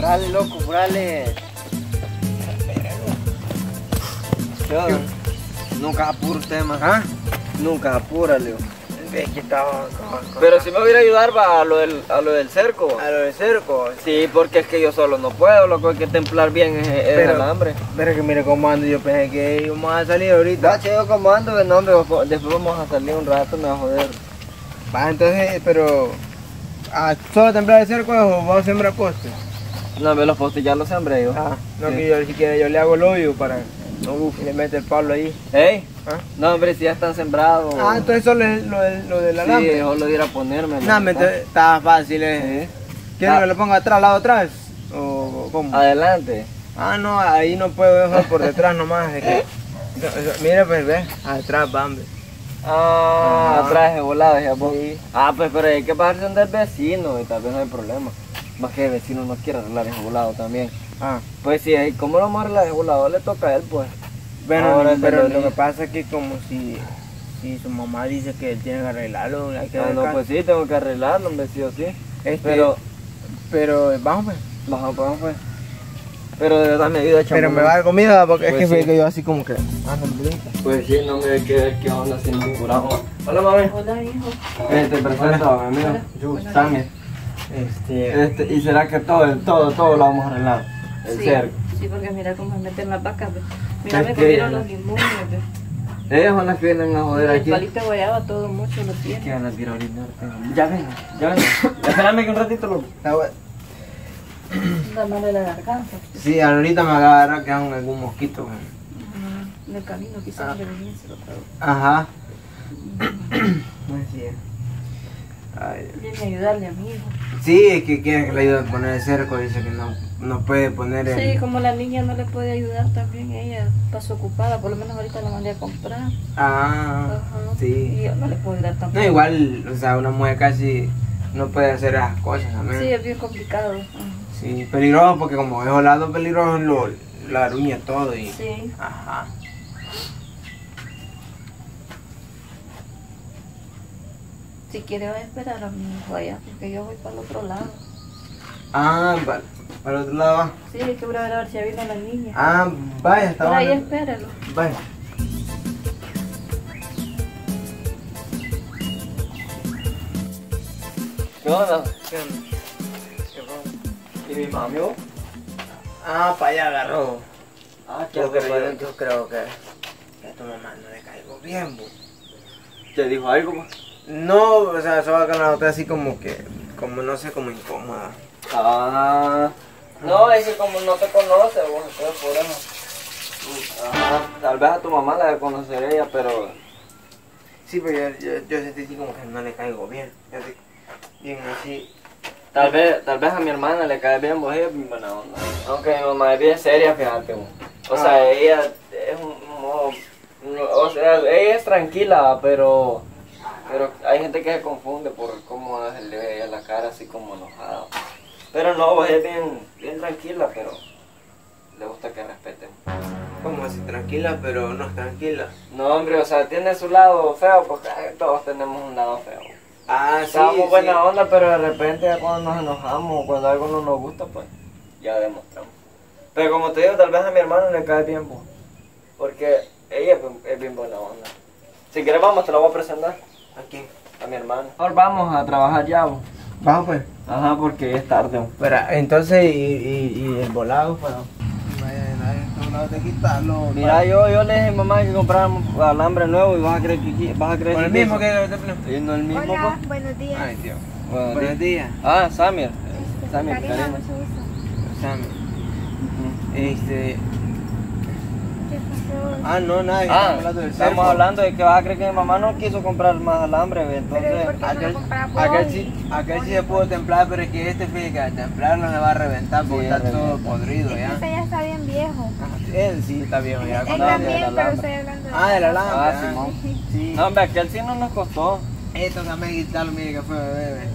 Apurale, loco, apurale. Yo, nunca apuro usted, man. ¿Ah? Nunca apura, Leo. Es que estaba Pero si me voy a ayudar va a lo del cerco. a lo de cerco. Sí, porque es que yo solo no puedo, loco, hay que templar bien el alambre. Pero que mire cómo ando, yo pensé que íbamos a salir ahorita. Va, chido, como ando, no, hombre, después vamos a salir un rato, me va a joder. Va, entonces, pero... ¿Solo templar el cerco o vamos a sembrar postes? No, ve los postes ya los sembré yo. No, Sí. que yo si quiere yo le hago el hoyo para... y le mete el palo ahí. ¿Ey? ¿Ah? No, hombre, si ya están sembrados. Entonces solo es lo del alambre. Sí, solo ir a ponerme. No, entonces está fácil, Sí. ¿Quieres que lo ponga atrás, lado atrás? ¿O cómo? Adelante. No, ahí no puedo dejar por detrás nomás. Mira, pues ve, atrás, va, hombre. Atrás de volado, ya vos. Sí. Pues pero hay que bajarse donde el vecino y tal vez no hay problema. Más que el vecino no quiere arreglar ese volado también. Pues sí, ¿cómo lo vamos a arreglar ese volado? Le toca a él, pues. Bueno, Ahora pero se lo que pasa es que como si su mamá dice que él tiene que arreglarlo, hay que No, pues sí, tengo que arreglarlo, hombre, sí o sí. Pero vamos pues. Vamos, pues. Pero de verdad me ayuda, chaval. Pero me va a dar comida porque Pues es que, sí. que yo así como que ando bonita. Pues sí, no me qué onda sin ningún curado. Hola, mami. Hola, hijo. Te presento a mi amigo, Hola. Sammy. ¿Y será que todo lo vamos a arreglar? El Sí, cerco. sí, porque mira cómo me meten las vacas. Ve. Mira, Es me que comieron ella- los limones. Ve. Ellas son las que vienen a joder El aquí. palito de guayaba todo mucho lo ¿Qué tiene. van a tirar ahorita? Ya ven. Espérame que un ratito lo... La mano de la garganta. Sí, ahorita me agarra que hagan algún mosquito. güey. En el camino quizás le venía se lo trago. Ajá. Así es. Ay, Viene a ayudarle a mi hijo. sí, es que quiere que le ayude a poner el cerco, dice que no puede poner el... Sí, como la niña no le puede ayudar también, ella pasó ocupada, por lo menos ahorita la mandé a comprar. Ajá. Sí. Y yo no le puedo ayudar tampoco. No, igual, o sea, una mujer casi no puede hacer esas cosas también. Sí, es bien complicado. Sí, peligroso porque como es volado peligroso la aruña todo y... Sí. Ajá. Si quiere va a esperar a mi hijo allá, porque yo voy para el otro lado. Para el otro lado va. Sí, hay que ver a ver si ya vino la niña. Vaya, está Por ahí bueno. espéralo. Vaya. ¿Qué onda? ¿Qué onda? ¿Y mi mami? ¿Oh? Para allá agarró. ¿Qué Yo hace para creo, adentro? yo creo que a tu mamá no le caigo bien, bo. ¿Te dijo algo, pues? No, o sea, solo que la noté así como que, como no sé, como incómoda. No, es que como no te conoce, vos, entonces por eso. Tal vez a tu mamá la de conocer ella, pero... Sí, pero yo sentí así como que no le caigo bien. Así, bien así. Tal vez a mi hermana le cae bien, vos ella es bien buena onda. Aunque mi mamá es bien seria, fíjate, vos. O sea, ella es o sea, ella es tranquila, pero hay gente que se confunde por cómo se le ve a la cara así como enojada. Pero no, vos es bien tranquila, pero le gusta que respeten. Como así, tranquila, pero no es tranquila. No, hombre, o sea, tiene su lado feo, porque todos tenemos un lado feo. Sí, Estamos sí. buena onda, pero de repente ya cuando nos enojamos o cuando algo no nos gusta, pues ya demostramos. Pero como te digo, tal vez a mi hermano le cae bien, pues, porque ella es bien buena onda. Si quieres vamos, te la voy a presentar ¿A quién? a mi hermano. Ahora vamos a trabajar ya, pues. Vamos pues. Ajá, porque ya es tarde. Espera, entonces, y el volado, pues. Vaya, el volado de quitarlo. Mira, yo le dije a mi mamá que compráramos alambre nuevo y vas a creer que Con el mismo que Sí, no el mismo, Hola, pues. buenos días. Ay, Dios. Buenos Buenos días. Samir. Samir, Karina, Karina. mucho gusto. Sammy. Ujú. ¿Qué pasó? No, nada, estamos hablando del cerco. Estamos hablando de que vas a creer que mi mamá no quiso comprar más alambre, ¿ve? Pero ¿y Entonces, por qué no lo compramos Aquel hoy? sí se pudo templar, pero es que fíjate que al templarlo se va a reventar porque Sí, está todo revienta. podrido Es que ya. este ya está bien viejo. Él sí está viejo ya. Él no, también, del pero alambre. estoy hablando de... Del alambre. Ah, Simón. Sí. no, hombre, aquel sí no nos costó. Esto también quitarlo, mire que fue bebé.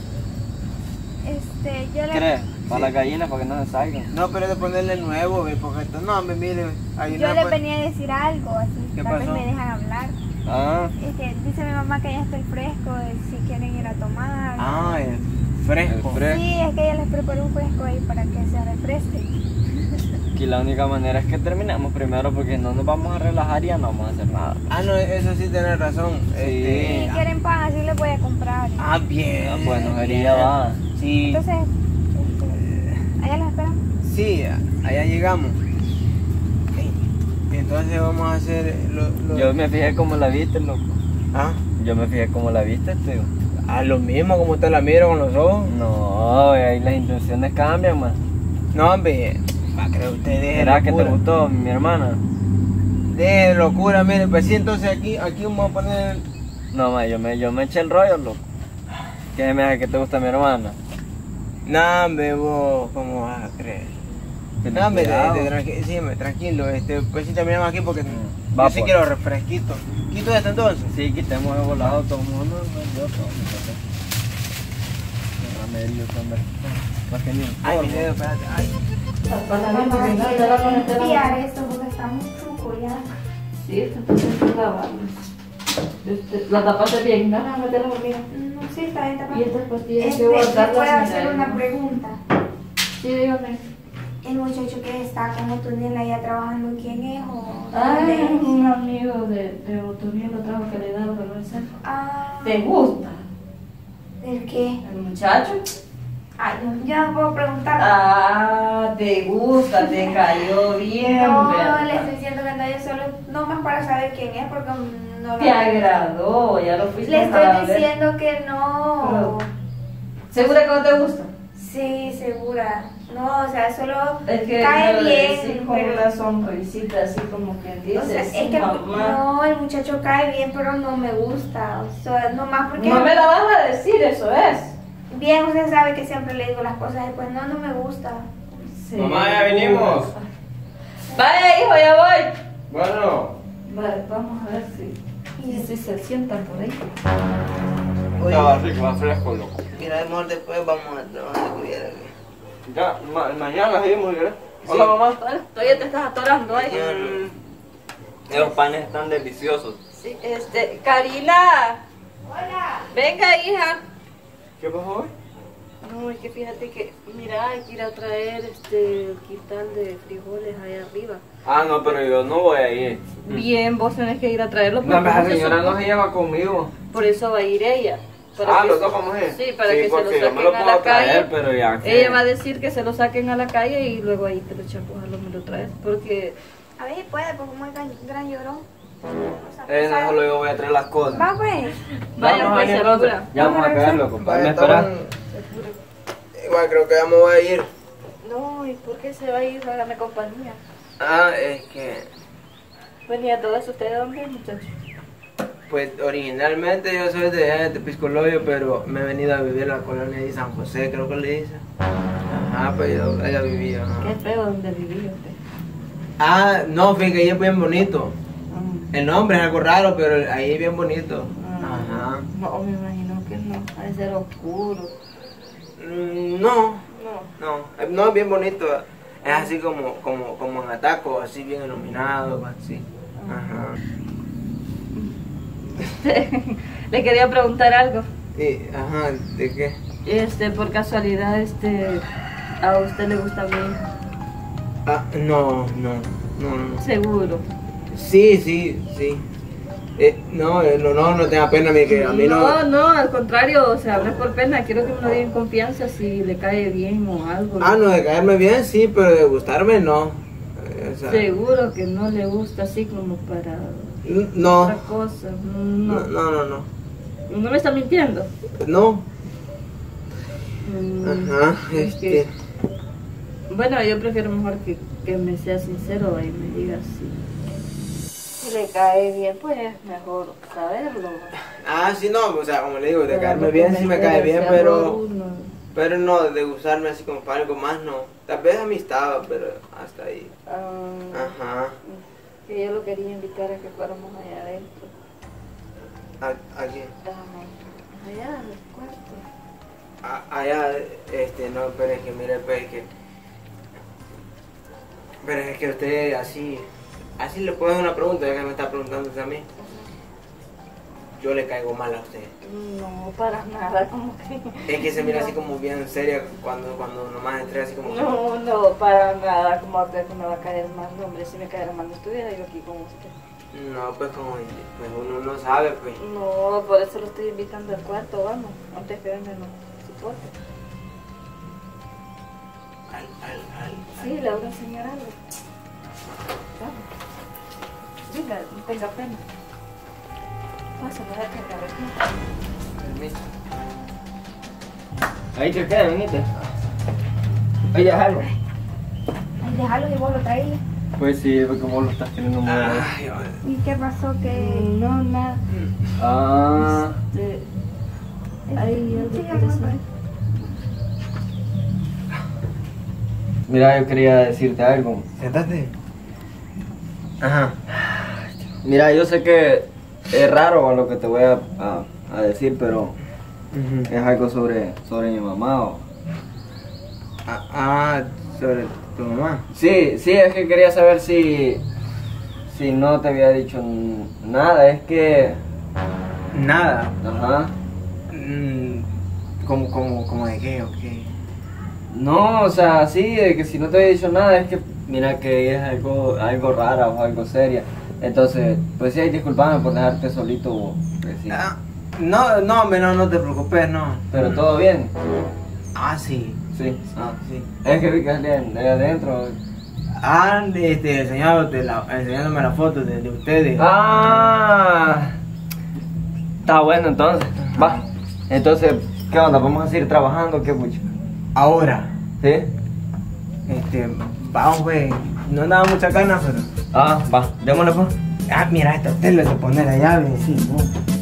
Yo le... ¿Crees? Para las gallinas, para que no se salgan. No, pero es de ponerle nuevo, ve, porque esto, no, me mire, hay Yo una le pues- venía a decir algo, así ¿Qué tal vez pasó? me dejan hablar. Dice mi mamá que ya está el fresco, si quieren ir a tomar. el fresco. El fresco. Sí, es que ella les preparó un fresco ahí para que se refresquen. aquí la única manera es que terminemos primero porque no nos vamos a relajar y ya no vamos a hacer nada. Ah, no, eso sí tenés razón. Si quieren pan, así les voy a comprar. Ah, bien. Ah, bueno, sería va. Sí. Entonces, allá los esperamos. Sí, allá llegamos. Ey, entonces vamos a hacer Yo me fijé cómo la viste, loco. ¿Ah? Yo me fijé cómo la viste, tío. A lo mismo como usted la mira con los ojos. No, ahí las intenciones cambian, man. No, hombre, va a creer usted de ¿Será que te locura. gustó, mi hermana? De locura, mire, pues sí, entonces aquí vamos a poner. No, man, yo me eché el rollo, loco. ¿Qué me hace que te gusta mi hermana? No, hombre, vos, ¿cómo vas a creer? No, hombre, sí, tranquilo, pues sí terminamos aquí porque Va, yo sí pues. quiero refresquito. ¿Quito esto entonces? Sí, quitemos el volado todo el mundo. No, yo todo. Más que ni un Ay, mi polvo. dedo, espérate. Ay. Limpiar esto porque está muy chuco ya. Sí, entonces lavando. La tapaste bien, ¿no? Meterla por mí. No, sí, está bien tapado. Y estas pastillas que ¿Le guardarlas. puedo mira, hacer una ¿no? pregunta? Sí, dígame. El muchacho que está con Otoniel allá trabajando, ¿quién es? ¿O Ah, dónde es es? un amigo de Otoniel, lo trajo que le daba para el centro. Ah, ¿Te gusta ¿del qué? el muchacho? Ay, no, ya no puedo preguntar. Ah, te gusta, te cayó bien, No, ¿verdad? le estoy diciendo que no, yo solo, no más para saber quién es, porque no lo... Te agradó, ya lo fuiste Le a estoy ver. diciendo que no. ¿Segura que no te gusta? Sí, segura. No, o sea, solo Es que cae me lo decís bien, con pero... una sonrisita, así como quien dice, O sea, sí, es que mamá. no, el muchacho cae bien, pero no me gusta. O sea, nomás porque... No me la vas a decir, eso es. Bien, usted sabe que siempre le digo las cosas después. No, no me gusta. Sí. Mamá, ya venimos. Vaya, hijo, ya voy. Bueno. Vale, vamos a ver si se sientan por ahí. Estaba rico, va fresco, loco. Mira, amor, después vamos a trabajar de cuidar. Ya, mañana seguimos, ¿verdad? Hola, mamá. Todavía te estás atorando ahí. Los panes están deliciosos. Sí, Karina. Hola. Venga, hija. ¿Qué pasó hoy? No, es que fíjate que, mira, hay que ir a traer el quintal de frijoles allá arriba. Ah, no, pero yo no voy a ir. Bien, vos tenés que ir a traerlo. No, porque la se señora supone- no se lleva conmigo. Por eso va a ir ella. Para Ah, que- los dos vamos a ir. Sí, para que se lo porque yo me lo saquen a puedo la traer, calle. pero ya que... Ella va a decir que se lo saquen a la calle y luego ahí te lo echamos a lo me lo traes. Porque A ver si puede, porque como es gran llorón. No solo yo voy a traer las cosas. Va, pues. vaya, Vamos a pues, ir se entonces. apura. Ya vamos a caerlo, compadre. ¿Me esperas? Igual creo que ya me voy a ir. No, ¿y por qué se va a ir? Hágame compañía. Ah, es que, Bueno, y a todo eso, ¿usted de dónde es, muchacho? pues originalmente yo soy de Piscoloyo, pero me he venido a vivir a la colonia de San José, creo que le dicen. Ajá, pues yo allá vivía. Qué feo donde vivía usted. Ah, no, fíjate, ahí es bien bonito. Mm. El nombre es algo raro, pero ahí es bien bonito. Ah. Ajá. No, me imagino que no. Ha de ser oscuro. No, No. no es bien bonito. Es así como en Ataco, así bien iluminado, así. Ajá. Le quería preguntar algo. Ajá, ¿de qué? Por casualidad, a usted le gusta mi hija. Ah, no. Seguro. Sí. No tenga pena, que a mí no. No, al contrario, o sea, no es por pena, quiero que me lo diga en confianza si le cae bien o algo. Ah, no, de caerme bien, sí, pero de gustarme, no. O sea, Seguro que no le gusta así como para no. otra cosa. No. No me está mintiendo. No. Mm, Ajá, es que- Bueno, yo prefiero mejor que me sea sincero y me diga si le cae bien, pues es mejor saberlo. Ah, sí, no, o sea, como le digo, de Pero caerme no bien sí me cometer cae bien, ese pero. error uno. Pero no, de gustarme así como para algo más, no. Tal vez amistad, pero hasta ahí. Ah, Ajá. que yo lo quería invitar a que fuéramos allá adentro. Aquí. Allá en el cuarto. Allá, no, pero es que mire, pues que. Pero es que usted así le puedo hacer una pregunta, ya que me está preguntando usted a mí. yo le caigo mal a usted. No, para nada, como que... Es que se mira No. así como bien seria cuando nomás entré así como... No, para nada, como que me va a caer mal. No, hombre, si me caera mal no estuviera yo aquí con usted. No, pues como pues uno no sabe, pues. No, por eso lo estoy invitando al cuarto, vamos, antes que venga no soporte. Sí, le voy a enseñar algo. Vamos. Venga, no tenga pena. Pasa, me voy a cargar aquí. Permiso. Ahí te queda, venite. Ahí déjalo. Ay, déjalo y vos lo traías. Pues sí, porque vos lo estás teniendo muy bien. Ay, ay. ¿Y qué pasó? Que No, nada. Ah, Ahí algo Sí, que amor. decir. mira, yo quería decirte algo. Siéntate. Ajá. Mira, yo sé que es raro lo que te voy a decir, pero es algo sobre mi mamá. Sobre tu mamá. Sí, es que quería saber si no te había dicho nada. Es que, Nada. ajá. ¿Cómo de qué o qué? No, o sea, sí, de que si no te había dicho nada, es que mira que es algo rara o algo seria. Entonces, pues sí, disculpame por dejarte solito. Pues, sí. No, hombre, no te preocupes, no. Pero todo bien. Sí. Sí. Sí. Es que vi que salían de adentro. Enseñándome la foto de ustedes. Ah, está bueno entonces. Va. Entonces, ¿qué onda? ¿Vamos a seguir trabajando? ¿Qué mucho? Ahora, ¿Sí? vamos, güey. No andaba mucha ganas, pero. Va. Démosle pues. Mira, esta tela de poner la llave, sí, ¿no?